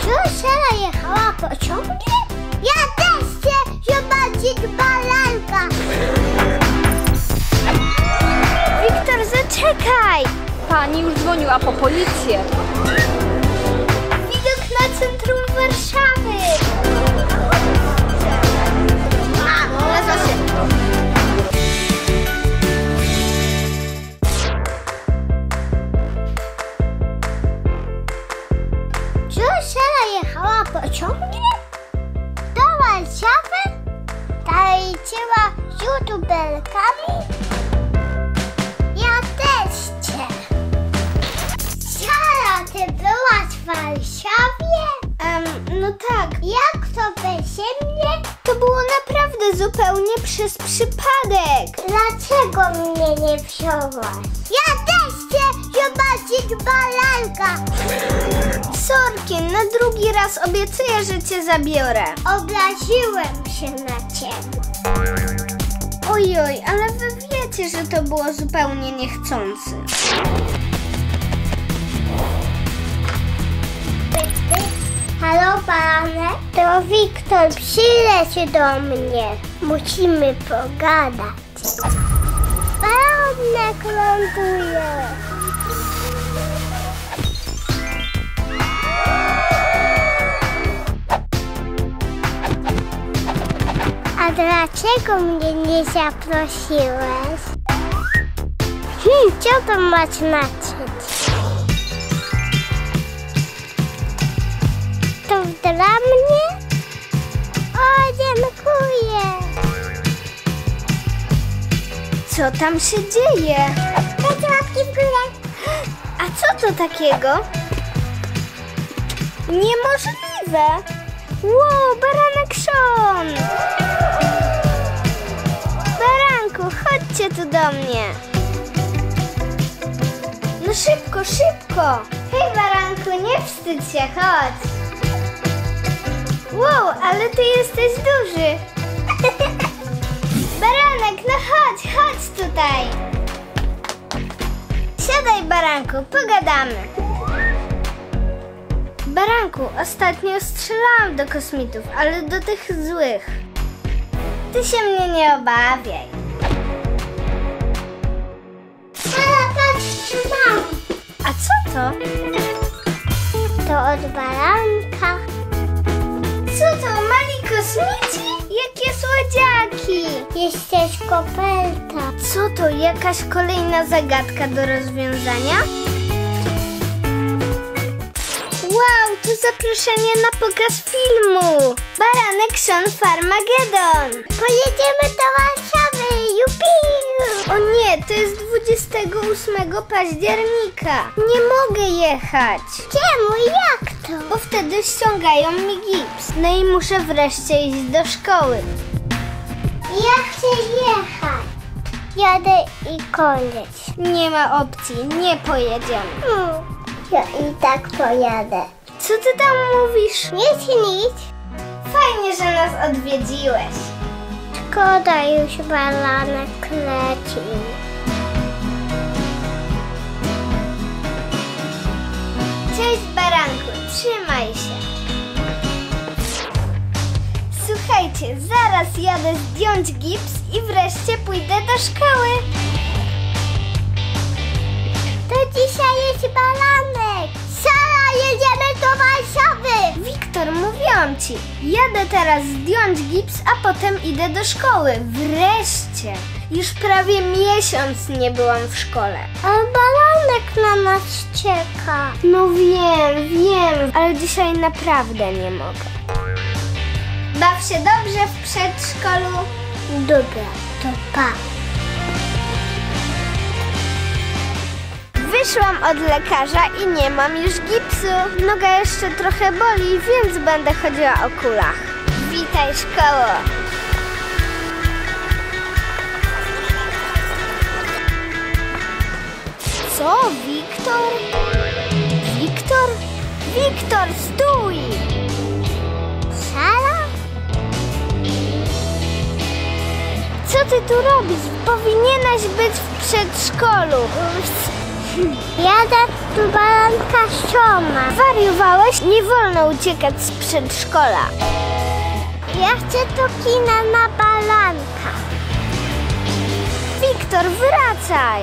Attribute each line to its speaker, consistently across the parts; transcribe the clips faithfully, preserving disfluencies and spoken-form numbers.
Speaker 1: Czy Sara jechała pociągiem? Ja też chcę zobaczyć baranka.
Speaker 2: Wiktor, zaczekaj! Pani już dzwoniła po policję.
Speaker 1: Widok na centrum Warszawy. A, nazywa się. Czy Sara jechała pociągiem? Do Warszawy? Tańczyła z youtuberkami? Ja też chcę. Sara, ty byłaś w Warszawie?
Speaker 2: Um, no tak.
Speaker 1: Jak to bez mnie?
Speaker 2: To było naprawdę zupełnie przez przypadek.
Speaker 1: Dlaczego mnie nie wziąłaś? Ja też chcę zobaczyć baranka.
Speaker 2: Sorki, na drugi raz obiecuję, że cię zabiorę.
Speaker 1: Obraziłem się na ciebie.
Speaker 2: Ojoj, ale wy wiecie, że to było zupełnie niechcący.
Speaker 1: Halo, baranek? To Wiktor, przyleć do mnie. Musimy pogadać. Baranek ląduje. A dlaczego mnie nie zaprosiłeś? Hmm, co to ma znaczyć? To dla mnie? O, dziękuję.
Speaker 2: Co tam się dzieje?
Speaker 1: Dajcie łapki w górę.
Speaker 2: A co to takiego? Niemożliwe! Wow, baranek Sean! Baranku, chodźcie tu do mnie. No szybko, szybko! Hej, baranku, nie wstydź się, chodź. Wow, ale ty jesteś duży. Baranek, no chodź, chodź tutaj. Siadaj, baranku, pogadamy. Baranku, ostatnio strzelałam do kosmitów, ale do tych złych. Ty się mnie nie obawiaj.
Speaker 1: Sara, patrz, co mam.
Speaker 2: A co to?
Speaker 1: To od baranka.
Speaker 2: Co to, mali kosmici? Jakie słodziaki!
Speaker 1: Jesteś koperta.
Speaker 2: Co to, jakaś kolejna zagadka do rozwiązania? Wow, to zaproszenie na pokaz filmu! Baranek Sean Farmageddon!
Speaker 1: Pojedziemy do Warszawy, jupi!
Speaker 2: O nie, to jest dwudziestego ósmego października. Nie mogę jechać.
Speaker 1: Czemu? Jak to?
Speaker 2: Bo wtedy ściągają mi gips. No i muszę wreszcie iść do szkoły.
Speaker 1: Ja chcę jechać. Jadę i koniec.
Speaker 2: Nie ma opcji, nie pojedziemy.
Speaker 1: Hmm. Ja i tak pojadę.
Speaker 2: Co ty tam mówisz?
Speaker 1: Nic, nic.
Speaker 2: Fajnie, że nas odwiedziłeś.
Speaker 1: Szkoda, już baranek leci.
Speaker 2: Cześć, baranku, trzymaj się. Słuchajcie, zaraz jadę zdjąć gips i wreszcie pójdę do szkoły.
Speaker 1: To dzisiaj jest baranek. Sara, jedziemy do Warszawy.
Speaker 2: Wiktor, mówiłam ci, jadę teraz zdjąć gips, a potem idę do szkoły. Wreszcie. Już prawie miesiąc nie byłam w szkole.
Speaker 1: Ale baranek na nas czeka.
Speaker 2: No wiem, wiem, ale dzisiaj naprawdę nie mogę. Baw się dobrze w przedszkolu.
Speaker 1: Dobra, to pa.
Speaker 2: Wyszłam od lekarza i nie mam już gipsu. Noga jeszcze trochę boli, więc będę chodziła o kulach. Witaj, szkoło. Co, Wiktor? Wiktor? Wiktor, stój!
Speaker 1: Sara?
Speaker 2: Co ty tu robisz? Powinieneś być w przedszkolu.
Speaker 1: Jadę do baranka Szona.
Speaker 2: Wariowałeś? Nie wolno uciekać z przedszkola.
Speaker 1: Ja chcę do kina na baranka.
Speaker 2: Wiktor, wracaj!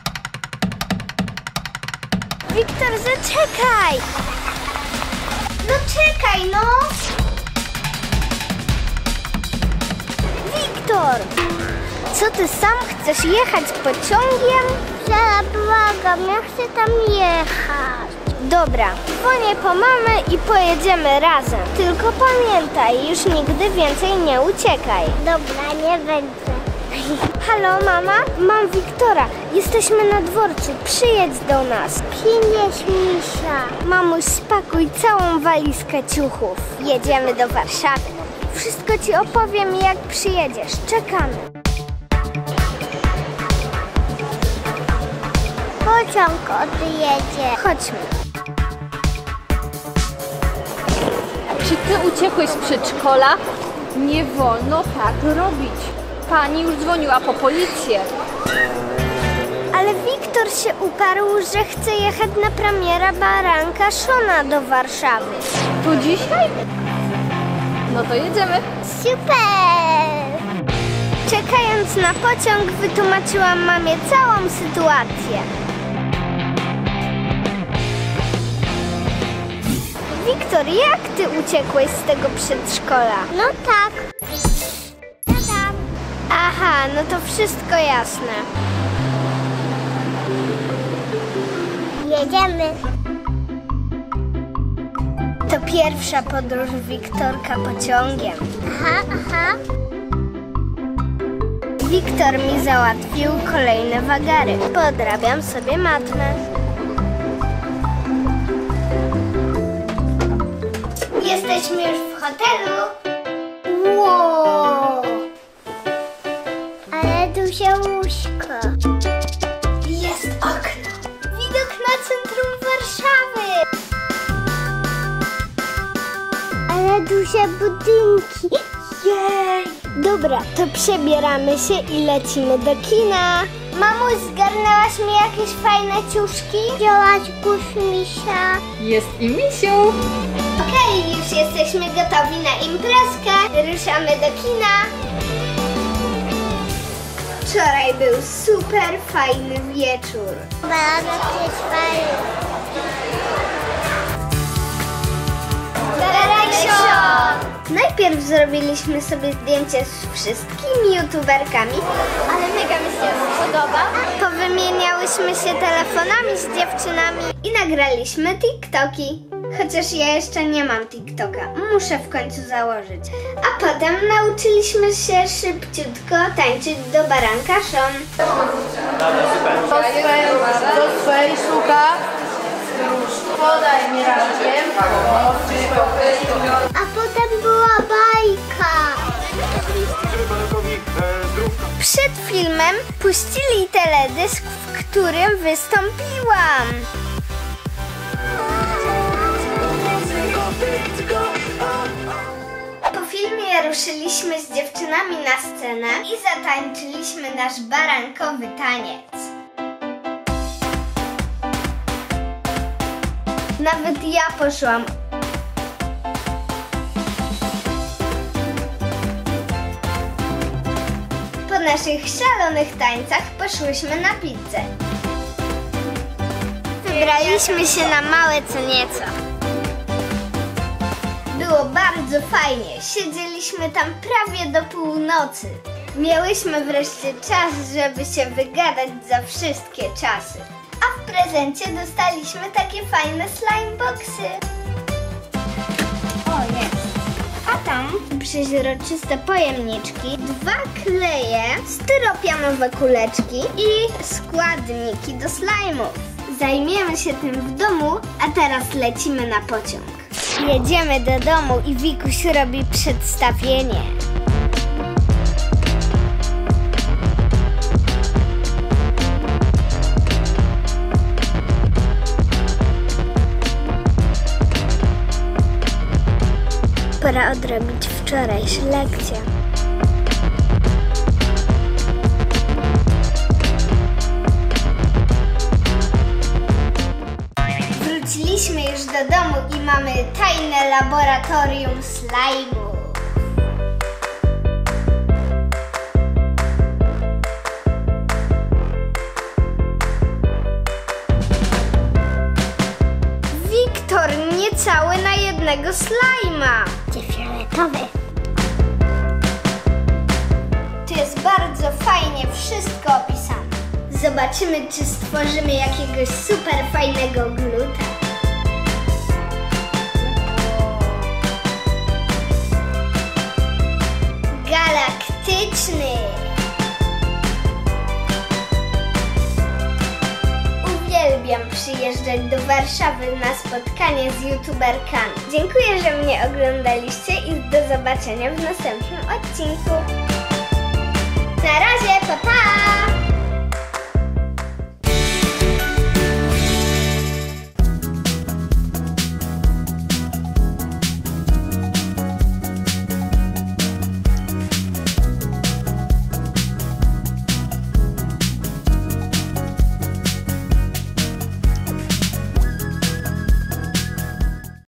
Speaker 2: Wiktor, zaczekaj! No czekaj, no! Wiktor! Co ty sam chcesz jechać pociągiem?
Speaker 1: Zara, błagam, ja chcę tam jechać.
Speaker 2: Dobra, dzwonię po mamę i pojedziemy razem. Tylko pamiętaj, już nigdy więcej nie uciekaj.
Speaker 1: Dobra, nie będę.
Speaker 2: Halo, mama? Mam Wiktora. Jesteśmy na dworcu. Przyjedź do nas.
Speaker 1: Przynieś misia.
Speaker 2: Mamuś, spakuj całą walizkę ciuchów. Jedziemy do Warszawy. Wszystko ci opowiem, jak przyjedziesz. Czekamy.
Speaker 1: Pociąg odjedzie.
Speaker 2: Chodźmy.
Speaker 3: Czy ty uciekłeś z przedszkola? Nie wolno tak robić. Pani już dzwoniła po policję.
Speaker 2: Ale Wiktor się uparł, że chce jechać na premiera baranka Szona do Warszawy.
Speaker 3: To dzisiaj? No to jedziemy.
Speaker 1: Super!
Speaker 2: Czekając na pociąg, wytłumaczyłam mamie całą sytuację. Wiktor, jak ty uciekłeś z tego przedszkola?
Speaker 1: No tak. Tadam.
Speaker 2: Aha, no to wszystko jasne.
Speaker 1: Jedziemy.
Speaker 2: To pierwsza podróż Wiktorka pociągiem.
Speaker 1: Aha, aha.
Speaker 2: Wiktor mi załatwił kolejne wagary. Podrabiam sobie matmę. Jesteśmy już w hotelu.
Speaker 1: Wow. Ale duże łóżko.
Speaker 2: Jest okno. Widok na centrum Warszawy.
Speaker 1: Ale duże budynki.
Speaker 2: Jej! Dobra, to przebieramy się i lecimy do kina. Mamuś, zgarnęłaś mi jakieś fajne ciuszki?
Speaker 1: Wzięłaś kurz misia.
Speaker 3: Jest i misiu.
Speaker 2: Okej, już jesteśmy gotowi na imprezkę. Ruszamy do kina. Wczoraj był super fajny wieczór.
Speaker 1: Baranek jest fajny.
Speaker 2: Beresio! Najpierw zrobiliśmy sobie zdjęcie z wszystkimi youtuberkami, ale mega mi się podoba. Powymieniałyśmy się telefonami z dziewczynami i nagraliśmy TikToki. Chociaż ja jeszcze nie mam TikToka, muszę w końcu założyć. A potem nauczyliśmy się szybciutko tańczyć do baranka Szon.
Speaker 4: Do swej szuka. Podaj mi razem.
Speaker 1: A potem była bajka.
Speaker 2: Przed filmem puścili teledysk, w którym wystąpiłam. Po filmie ruszyliśmy z dziewczynami na scenę i zatańczyliśmy nasz barankowy taniec. Nawet ja poszłam. Po naszych szalonych tańcach poszłyśmy na pizzę. Wybraliśmy się na małe co nieco. Było bardzo fajnie. Siedzieliśmy tam prawie do północy. Miałyśmy wreszcie czas, żeby się wygadać za wszystkie czasy. A w prezencie dostaliśmy takie fajne slimeboxy. O, jest. A tam przeźroczyste pojemniczki, dwa kleje, styropianowe kuleczki i składniki do slime'ów. Zajmiemy się tym w domu, a teraz lecimy na pociąg. Jedziemy do domu i Wikuś robi przedstawienie. Pora odrobić wczorajsze lekcje. Wróciliśmy już do domu i mamy tajne laboratorium slajmu. Wiktor, niecały na jednego slajma.
Speaker 1: Gdzie fioletowy?
Speaker 2: Tu jest bardzo fajnie wszystko opisane. Zobaczymy, czy stworzymy jakiegoś super fajnego gluta. Galaktyczny. Uwielbiam przyjeżdżać do Warszawy na spotkanie z youtuberkami. Dziękuję, że mnie oglądaliście i do zobaczenia w następnym odcinku. Na razie, pa pa!